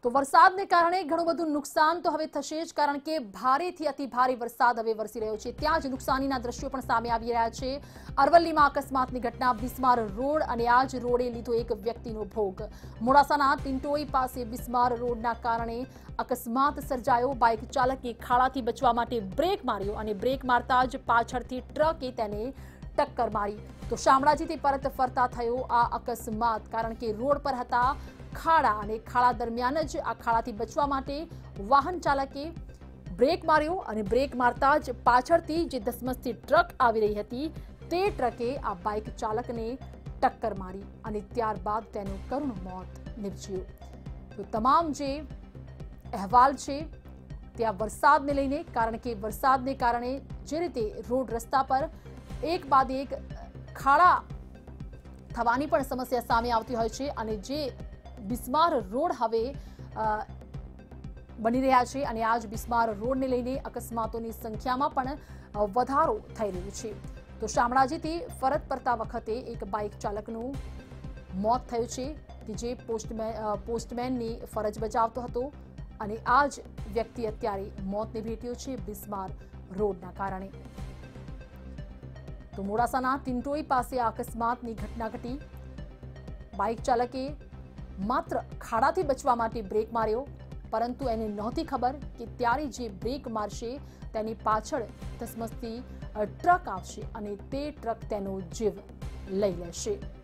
તો વરસાદને કારણે ઘણું બધું નુકસાન તો હવે થશે જ, કારણ કે ભારેથી અતિ ભારે વરસાદ હવે વરસી રહ્યો છે। ત્યાં જ નુકસાનીના દ્રશ્યો પણ સામે આવી રહ્યા છે। અરવલ્લીમાં અકસ્માતની ઘટના, બિસ્માર રોડ અને આ જ રોડે લીધો એક વ્યક્તિનો ભોગ। મોડાસાના ટિન્ટોઈ પાસે બિસ્માર રોડના કારણે અકસ્માત સર્જાયો। બાઇક ચાલકે ખાડાથી બચવા માટે બ્રેક માર્યો અને બ્રેક મારતા જ પાછળથી ટ્રકે તેને ટક્કર મારી। તો શામળાજીથી પરત ફરતા થયો આ અકસ્માત, કારણ કે રોડ પર હતા ખાડા અને ખાડા દરમિયાન જ આ ખાડાથી બચવા માટે વાહન ચાલકે બ્રેક માર્યો અને બ્રેક મારતા જ પાછળથી જે ધસમસતી ટ્રક આવી રહી હતી તે ટ્રકે આ બાઇક ચાલકને ટક્કર મારી અને ત્યારબાદ તેનું કરુણ મોત નીપજ્યું। તો તમામ જે અહેવાલ છે ત્યાં વરસાદને લઈને, કારણ કે વરસાદને કારણે જે રીતે રોડ રસ્તા પર એક બાદ એક ખાડા થવાની પણ સમસ્યા સામે આવતી હોય છે અને જે બિસ્માર રોડ હવે બની રહ્યા છે અને આ જ બિસ્માર રોડને લઈને અકસ્માતોની સંખ્યામાં પણ વધારો થઈ રહ્યો છે। તો શામળાજીથી ફરજ પડતા વખતે એક બાઇક ચાલકનું મોત થયું છે કે જે પોસ્ટમેનની ફરજ બજાવતો હતો અને આ જ વ્યક્તિ અત્યારે મોતને ભેટ્યો છે બિસ્માર રોડના કારણે। તો મોડાસાના ટિન્ટોઈ પાસે આ અકસ્માતની ઘટના ઘટી। બાઇક ચાલકે માત્ર ખાડાથી બચવા માટે બ્રેક માર્યો, પરંતુ એને નહોતી ખબર કે ત્યારે જે બ્રેક મારશે તેની પાછળ ધસમસતી ટ્રક આવશે અને તે ટ્રક તેનો જીવ લઈ લેશે।